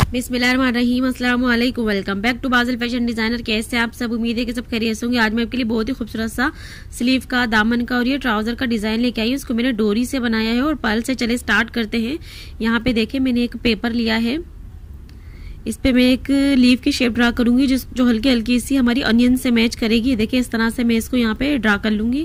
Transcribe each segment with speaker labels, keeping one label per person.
Speaker 1: बिस्मिल्लाहिर्रहमानिर्रहीम, अस्सलाम वालेकुम। Welcome back to Bazil fashion designer. कैसे आप सब? उम्मीद है कि सब खैरियत होंगे। आज मैं आपके लिए बहुत ही खूबसूरत सा स्लीव का, दामन का और ये ट्राउजर का डिजाइन लेके आई हूँ। उसको मैंने डोरी से बनाया है और पर्ल से। चले स्टार्ट करते हैं। यहाँ पे देखिए मैंने एक पेपर लिया है, इस पे मैं एक लीव की शेप ड्रा करूंगी जो हल्की हल्की सी हमारी अनियन से मैच करेगी। देखिए इस तरह से मैं इसको यहाँ पे ड्रा कर लूंगी।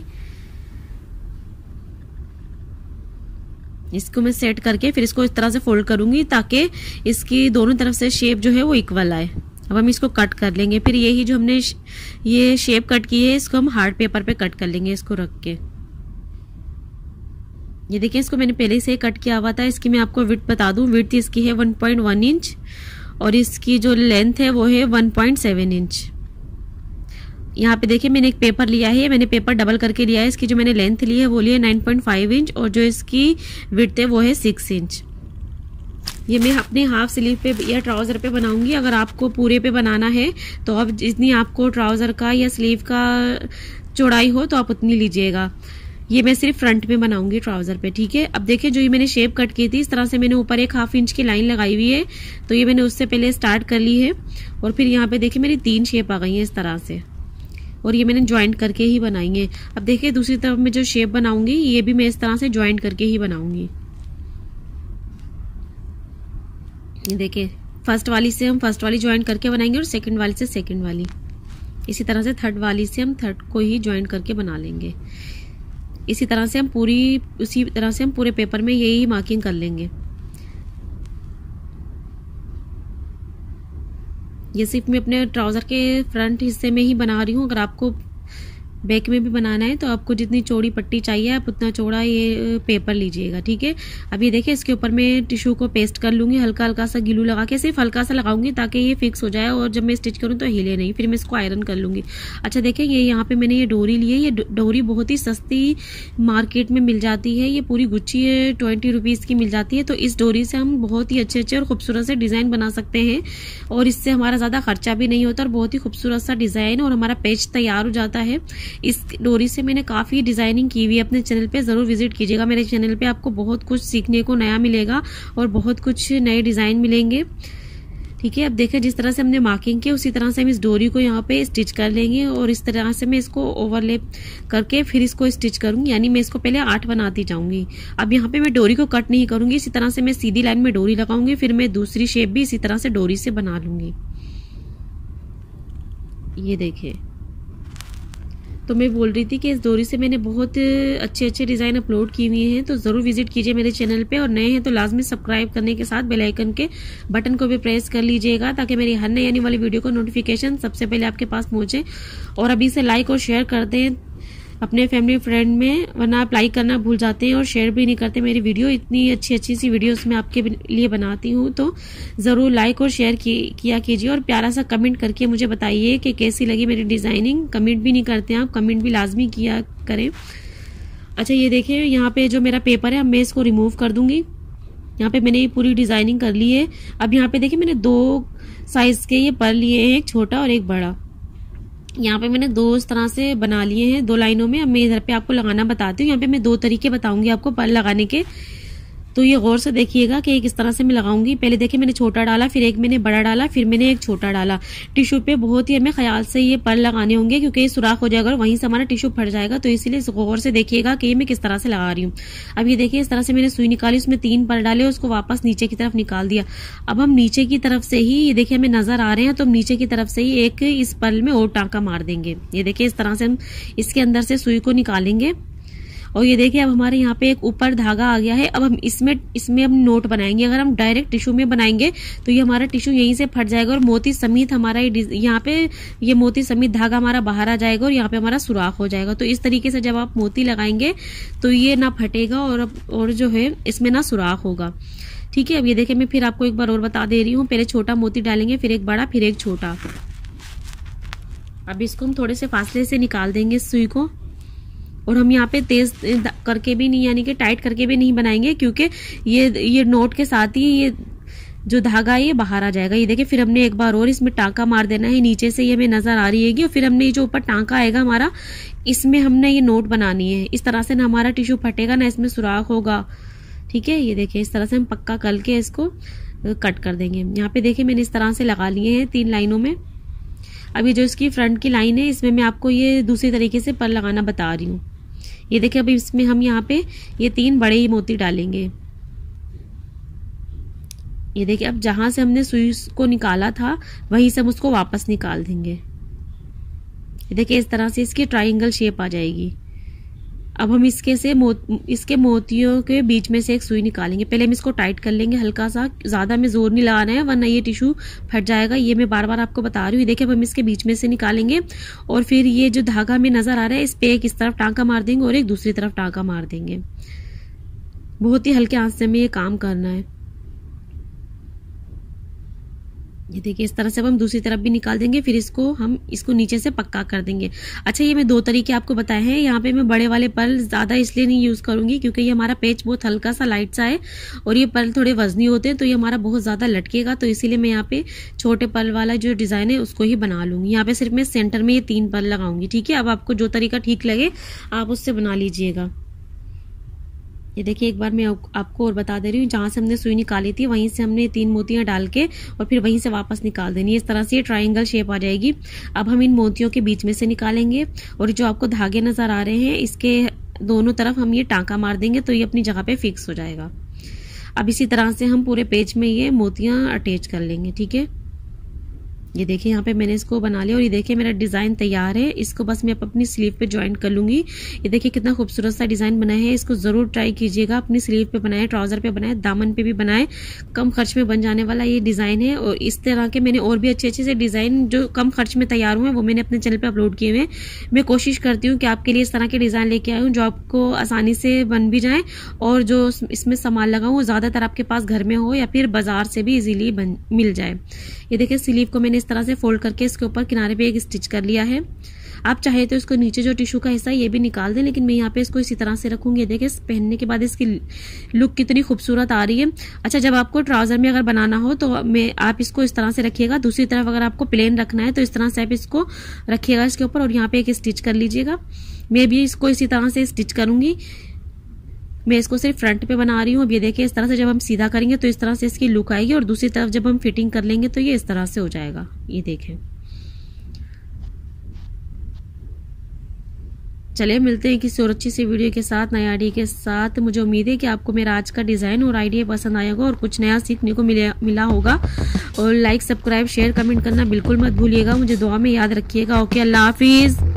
Speaker 1: इसको मैं सेट करके फिर इसको इस तरह से फोल्ड करूंगी ताकि इसकी दोनों तरफ से शेप जो है वो इक्वल आए। अब हम इसको कट कर लेंगे। फिर यही जो हमने ये शेप कट की है इसको हम हार्ड पेपर पे कट कर लेंगे, इसको रख के। ये देखिए इसको मैंने पहले से कट किया हुआ था। इसकी मैं आपको विड्थ बता दूं। विड्थ इसकी है 1.1 इंच और इसकी जो लेंथ है वो है 1.7 इंच। यहाँ पे देखिए मैंने एक पेपर लिया है, मैंने पेपर डबल करके लिया है। इसकी जो मैंने लेंथ ली है वो ली है 9.5 इंच और जो इसकी विड्थ है वो है 6 इंच। ये मैं अपने हाफ स्लीव पे या ट्राउजर पे बनाऊंगी। अगर आपको पूरे पे बनाना है तो अब जितनी आपको ट्राउजर का या स्लीव का चौड़ाई हो तो आप उतनी लीजिएगा। ये मैं सिर्फ फ्रंट में बनाऊंगी ट्राउजर पे, ठीक है। अब देखिए जो ये मैंने शेप कट की थी इस तरह से मैंने ऊपर एक हाफ इंच की लाइन लगाई हुई है, तो ये मैंने उससे पहले स्टार्ट कर ली है। और फिर यहाँ पे देखिए मेरी 3 शेप आ गई है इस तरह से, और ये मैंने ज्वाइंट करके ही बनाई है। अब देखिए दूसरी तरफ मैं जो शेप बनाऊंगी ये भी मैं इस तरह से ज्वाइंट करके ही बनाऊंगी। ये देखिए फर्स्ट वाली से हम फर्स्ट वाली ज्वाइंट करके बनाएंगे और सेकंड वाली से सेकंड वाली। इसी तरह से थर्ड वाली से हम थर्ड को ही ज्वाइंट करके बना लेंगे। इसी तरह से हम पूरे पेपर में यही मार्किंग कर लेंगे। ये सिर्फ मैं अपने ट्राउजर के फ्रंट हिस्से में ही बना रही हूँ। अगर आपको बैक में भी बनाना है तो आपको जितनी चौड़ी पट्टी चाहिए आप उतना चौड़ा ये पेपर लीजिएगा, ठीक है। अब ये देखिए इसके ऊपर मैं टिश्यू को पेस्ट कर लूंगी, हल्का हल्का सा ग्लू लगा के, सिर्फ हल्का सा लगाऊंगी ताकि ये फिक्स हो जाए और जब मैं स्टिच करूँ तो हिले नहीं। फिर मैं इसको आयरन कर लूंगी। अच्छा देखिए ये यहाँ पे मैंने ये डोरी ली है। ये डोरी बहुत ही सस्ती मार्केट में मिल जाती है। ये पूरी गुच्छी 20 रुपीज की मिल जाती है। तो इस डोरी से हम बहुत ही अच्छे अच्छे और खूबसूरत से डिजाइन बना सकते हैं और इससे हमारा ज्यादा खर्चा भी नहीं होता और बहुत ही खूबसूरत सा डिजाइन और हमारा पेज तैयार हो जाता है। इस डोरी से मैंने काफी डिजाइनिंग की हुई है। अपने चैनल पे जरूर विजिट कीजिएगा। मेरे चैनल पे आपको बहुत कुछ सीखने को नया मिलेगा और बहुत कुछ नए डिजाइन मिलेंगे, ठीक है। अब देखिए जिस तरह से हमने मार्किंग की उसी तरह से हम इस डोरी को यहाँ पे स्टिच कर लेंगे और इस तरह से मैं इसको ओवरलैप करके फिर इसको स्टिच करूंगी। यानी मैं इसको पहले 8 बनाती जाऊंगी। अब यहाँ पे मैं डोरी को कट नहीं करूंगी, इसी तरह से मैं सीधी लाइन में डोरी लगाऊंगी। फिर मैं दूसरी शेप भी इसी तरह से डोरी से बना लूंगी। ये देखिए तो मैं बोल रही थी कि इस डोरी से मैंने बहुत अच्छे अच्छे डिजाइन अपलोड किए हुए हैं, तो जरूर विजिट कीजिए मेरे चैनल पे। और नए हैं तो लाजमी सब्सक्राइब करने के साथ बेल आइकन के बटन को भी प्रेस कर लीजिएगा ताकि मेरी हर नई आने वाली वीडियो को नोटिफिकेशन सबसे पहले आपके पास पहुंचे। और अभी से लाइक और शेयर कर दें अपने फैमिली फ्रेंड में, वरना आप लाइक करना भूल जाते हैं और शेयर भी नहीं करते मेरी वीडियो। इतनी अच्छी अच्छी सी वीडियोस मैं आपके लिए बनाती हूँ, तो जरूर लाइक और शेयर किया कीजिए और प्यारा सा कमेंट करके मुझे बताइए कि कैसी लगी मेरी डिजाइनिंग। कमेंट भी नहीं करते हैं आप, कमेंट भी लाजमी किया करें। अच्छा ये देखिए यहाँ पे जो मेरा पेपर है अब मैं इसको रिमूव कर दूंगी। यहाँ पे मैंने ये पूरी डिजाइनिंग कर ली है। अब यहाँ पे देखिए मैंने 2 साइज के ये पर्ल लिए हैं, एक छोटा और एक बड़ा। यहाँ पे मैंने 2 इस तरह से बना लिए हैं 2 लाइनों में। अब मैं इधर पे आपको लगाना बताती हूँ। यहाँ पे मैं 2 तरीके बताऊंगी आपको पर्ल लगाने के, तो ये गौर से देखिएगा कि एक इस तरह से मैं लगाऊंगी। पहले देखिए मैंने छोटा डाला, फिर एक मैंने बड़ा डाला, फिर मैंने एक छोटा डाला। टिश्यू पे बहुत ही हमें ख्याल से ये पर्ल लगाने होंगे क्योंकि ये सुराख हो जाएगा और वहीं से हमारा टिश्यू फट जाएगा, तो इसीलिए गौर से देखिएगा कि ये मैं किस तरह से लगा रही हूँ। अब ये देखिए इस तरह से मैंने सुई निकाली, उसमें 3 पर्ल डाले, उसको वापस नीचे की तरफ निकाल दिया। अब हम नीचे की तरफ से ही, ये देखिए हमें नजर आ रहे हैं, तो हम नीचे की तरफ से ही एक इस पर्ल में और टांका मार देंगे। ये देखिए इस तरह से हम इसके अंदर से सुई को निकालेंगे। और ये देखिए अब हमारे यहाँ पे एक ऊपर धागा आ गया है। अब हम इसमें हम नोट बनाएंगे। अगर हम डायरेक्ट टिश्यू में बनाएंगे तो ये हमारा टिश्यू यहीं से फट जाएगा और मोती समेत हमारा यहाँ पे ये मोती समेत धागा हमारा बाहर आ जाएगा और यहाँ पे हमारा सुराख हो जाएगा। तो इस तरीके से जब आप मोती लगाएंगे तो ये ना फटेगा और जो है इसमें ना सुराख होगा, ठीक है। अब ये देखिए मैं फिर आपको एक बार और बता दे रही हूँ। पहले छोटा मोती डालेंगे, फिर एक बड़ा, फिर एक छोटा। अब इसको हम थोड़े से फासले से निकाल देंगे इस सुई को। और हम यहाँ पे तेज करके भी नहीं, यानी कि टाइट करके भी नहीं बनाएंगे क्योंकि ये नोट के साथ ही ये जो धागा है ये बाहर आ जाएगा। ये देखिए फिर हमने एक बार और इसमें टांका मार देना है। नीचे से ये हमें नजर आ रही है और फिर हमने ये जो ऊपर टांका आएगा हमारा, इसमें हमने ये नोट बनानी है। इस तरह से ना हमारा टिश्यू फटेगा ना इसमें सुराख होगा, ठीक है। ये देखिए इस तरह से हम पक्का करके इसको कट कर देंगे। यहाँ पे देखिए मैंने इस तरह से लगा लिए हैं 3 लाइनों में। अभी जो इसकी फ्रंट की लाइन है इसमें मैं आपको ये दूसरी तरीके से पर्ल लगाना बता रही हूँ। ये देखिए अभी इसमें हम यहाँ पे ये 3 बड़े ही मोती डालेंगे। ये देखिए अब जहां से हमने सुई को निकाला था वहीं से हम उसको वापस निकाल देंगे। ये देखिए इस तरह से इसकी ट्रायंगल शेप आ जाएगी। अब हम इसके मोतियों के बीच में से एक सुई निकालेंगे। पहले हम इसको टाइट कर लेंगे हल्का सा, ज्यादा में जोर नहीं लगाना है वरना ये टिश्यू फट जाएगा। ये मैं बार बार आपको बता रही हूँ। देखिए अब हम इसके बीच में से निकालेंगे और फिर ये जो धागा में नजर आ रहा है इस पे एक इस तरफ टांका मार देंगे और एक दूसरी तरफ टांका मार देंगे। बहुत ही हल्के हाथ से हमें ये काम करना है। ये देखिए इस तरह से अब हम दूसरी तरफ भी निकाल देंगे, फिर हम इसको नीचे से पक्का कर देंगे। अच्छा ये मैं 2 तरीके आपको बताए हैं। यहाँ पे मैं बड़े वाले पर्ल ज्यादा इसलिए नहीं यूज करूंगी क्योंकि ये हमारा पेच बहुत हल्का सा लाइट सा है और ये पर्ल थोड़े वजनी होते हैं तो ये हमारा बहुत ज्यादा लटकेगा, तो इसीलिए मैं यहाँ पे छोटे पर्ल वाला जो डिजाइन है उसको ही बना लूंगी। यहाँ पे सिर्फ मैं सेंटर में ये 3 पर्ल लगाऊंगी। ठीक है, अब आपको जो तरीका ठीक लगे आप उससे बना लीजिएगा। ये देखिए एक बार मैं आपको और बता दे रही हूँ, जहां से हमने सुई निकाली थी वहीं से हमने 3 मोतियां डाल के और फिर वहीं से वापस निकाल देनी है। इस तरह से ये ट्रायंगल शेप आ जाएगी। अब हम इन मोतियों के बीच में से निकालेंगे और जो आपको धागे नजर आ रहे हैं इसके दोनों तरफ हम ये टांका मार देंगे तो ये अपनी जगह पे फिक्स हो जाएगा। अब इसी तरह से हम पूरे पेज में ये मोतियां अटैच कर लेंगे। ठीक है, ये देखिए यहाँ पे मैंने इसको बना लिया और ये देखिए मेरा डिजाइन तैयार है। इसको बस मैं अपनी स्लीव पे ज्वाइन कर लूंगी। ये देखिए कितना खूबसूरत सा डिजाइन बना है। इसको जरूर ट्राई कीजिएगा, अपनी स्लीव पे बनाए, ट्राउजर पे बनाए, दामन पे भी बनाए। कम खर्च में बन जाने वाला ये डिजाइन है और इस तरह के मैंने और भी अच्छे अच्छे से डिजाइन जो कम खर्च में तैयार हुए वो मैंने अपने चैनल पे अपलोड किए हुए हैं। मैं कोशिश करती हूँ कि आपके लिए इस तरह के डिजाइन लेके आई हूँ जो आपको आसानी से बन भी जाए और जो इसमें सामान लगा वो ज्यादातर आपके पास घर में हो या फिर बाजार से भी इजीली मिल जाए। ये देखिए स्लीव को मैंने इस तरह से फोल्ड करके इसके ऊपर किनारे पे एक स्टिच कर लिया है। आप चाहे तो इसको नीचे जो टिश्यू का हिस्सा है ये भी निकाल दें, लेकिन मैं यहाँ पे इसको इसी तरह से रखूंगी। देखिए पहनने के बाद इसकी लुक कितनी खूबसूरत आ रही है। अच्छा जब आपको ट्राउजर में अगर बनाना हो तो आप इसको इस तरह से रखिएगा। दूसरी तरफ अगर आपको प्लेन रखना है तो इस तरह से आप इसको रखिएगा इसके ऊपर और यहाँ पे एक स्टिच कर लीजिएगा। मैं भी इसको इसी तरह से स्टिच करूंगी। मैं इसको सिर्फ फ्रंट पे बना रही हूँ। अब ये देखिए इस तरह से जब हम सीधा करेंगे तो इस तरह से इसकी लुक आएगी और दूसरी तरफ जब हम फिटिंग कर लेंगे तो ये इस तरह से हो जाएगा। ये देखें। चलिए मिलते हैं किसी और अच्छी सी वीडियो के साथ, नए आइडिया के साथ। मुझे उम्मीद है कि आपको मेरा आज का डिजाइन और आइडिया पसंद आया होगा और कुछ नया सीखने को मिला होगा। और लाइक, सब्सक्राइब, शेयर, कमेंट करना बिल्कुल मत भूलिएगा। मुझे दुआ में याद रखिएगा। ओके, अल्लाह हाफिज।